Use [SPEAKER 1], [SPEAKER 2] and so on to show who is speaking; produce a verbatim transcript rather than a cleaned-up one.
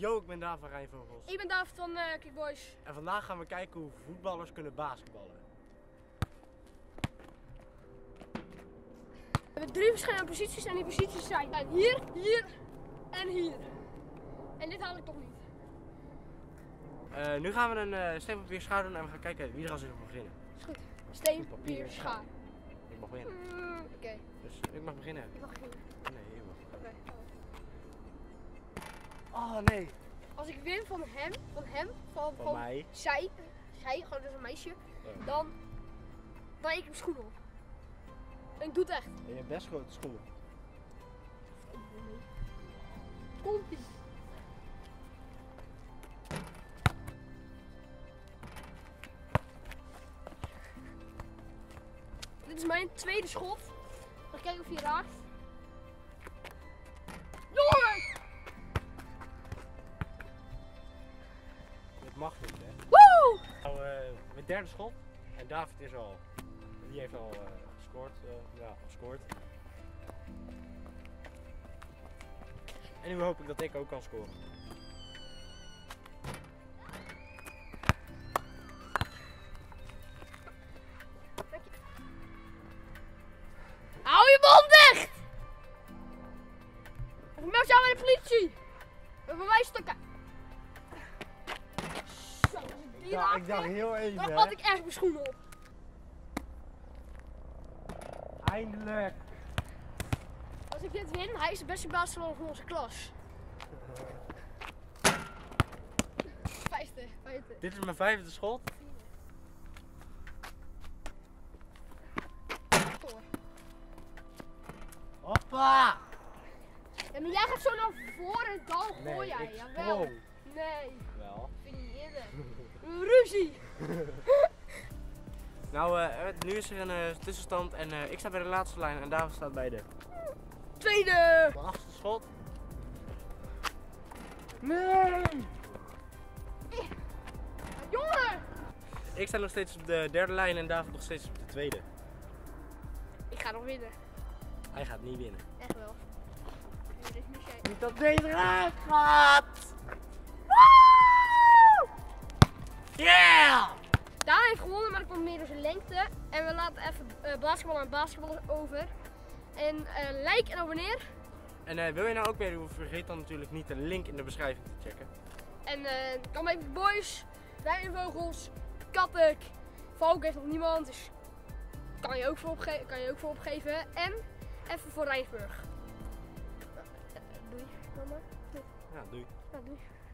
[SPEAKER 1] Yo, ik ben David van Rijnvogels.
[SPEAKER 2] Ik ben David van uh, Kickboys.
[SPEAKER 1] En vandaag gaan we kijken hoe voetballers kunnen basketballen.
[SPEAKER 2] We hebben drie verschillende posities en die posities zijn hier, hier en hier. En dit haal ik toch niet.
[SPEAKER 1] Uh, nu gaan we een uh, steen, papier, schaar doen en we gaan kijken wie er als eerste mag beginnen.
[SPEAKER 2] Is goed. Steen, papier, schaar.
[SPEAKER 1] Ik mag beginnen.
[SPEAKER 2] Mm, Oké. Okay.
[SPEAKER 1] Dus ik mag beginnen.
[SPEAKER 2] Ik mag beginnen.
[SPEAKER 1] Nee, je mag.
[SPEAKER 2] Oké.
[SPEAKER 1] Okay. Oh nee.
[SPEAKER 2] Als ik win van hem, van hem, van,
[SPEAKER 1] Van,
[SPEAKER 2] van
[SPEAKER 1] mij.
[SPEAKER 2] zij, zij, gewoon dus een meisje,
[SPEAKER 1] Oh.
[SPEAKER 2] dan dan ik hem schoenen op. En ik doe het echt.
[SPEAKER 1] En je hebt best grote schoenen.
[SPEAKER 2] Komt-ie. Dit is mijn tweede schot. Ga kijken of hij raakt. Jongen!
[SPEAKER 1] Dit mag niet, hè?
[SPEAKER 2] Woe!
[SPEAKER 1] Nou, uh, mijn derde schot. En David is al. Die heeft al uh, gescoord. Uh, ja, gescoord. En nu hoop ik dat ik ook kan scoren.
[SPEAKER 2] Hou je mond dicht! Ik meld jou bij de politie. Met bewijsstukken. Zo, als ik die
[SPEAKER 1] Ja,
[SPEAKER 2] raakte,
[SPEAKER 1] ik dacht heel even.
[SPEAKER 2] dan
[SPEAKER 1] hè.
[SPEAKER 2] had ik echt mijn schoenen op.
[SPEAKER 1] Eindelijk.
[SPEAKER 2] Als ik dit win, hij is de beste basketballer van onze klas. Vijfde, vijfde.
[SPEAKER 1] Dit is mijn vijfde schot.
[SPEAKER 2] Voor.
[SPEAKER 1] Hoppa!
[SPEAKER 2] Ja, maar jij gaat zo naar voren en dan
[SPEAKER 1] Nee,
[SPEAKER 2] gooi jij.
[SPEAKER 1] ik
[SPEAKER 2] Jawel.
[SPEAKER 1] sprong.
[SPEAKER 2] Nee,
[SPEAKER 1] Wel.
[SPEAKER 2] vind je niet eerder. Ruzie.
[SPEAKER 1] Nou, uh, nu is er een uh, tussenstand en uh, ik sta bij de laatste lijn en David staat bij de
[SPEAKER 2] Tweede.
[SPEAKER 1] achtste schot.
[SPEAKER 2] Nee. Jongen.
[SPEAKER 1] Ik sta nog steeds op de derde lijn en David nog steeds op de tweede.
[SPEAKER 2] Ik ga nog winnen.
[SPEAKER 1] Hij gaat niet winnen.
[SPEAKER 2] Echt wel. Nee, dit mis jij.
[SPEAKER 1] Niet dat deze eruit gaat!
[SPEAKER 2] Woe!
[SPEAKER 1] Yeah!
[SPEAKER 2] Daan heeft gewonnen, maar dat komt meer door zijn lengte. En we laten even uh, basketbal aan basketbal over. En uh, like en abonneer.
[SPEAKER 1] En uh, wil je nou ook weer doen, vergeet dan natuurlijk niet de link in de beschrijving te checken.
[SPEAKER 2] En uh, kan bij Boys, Rijnvogels, Kattek, Valk heeft nog niemand, dus kan je ook voor, opge kan je ook voor opgeven. En even voor Rijnsburg. Uh, uh, doei, mama. Doei.
[SPEAKER 1] Ja, doei.
[SPEAKER 2] Ja, doei.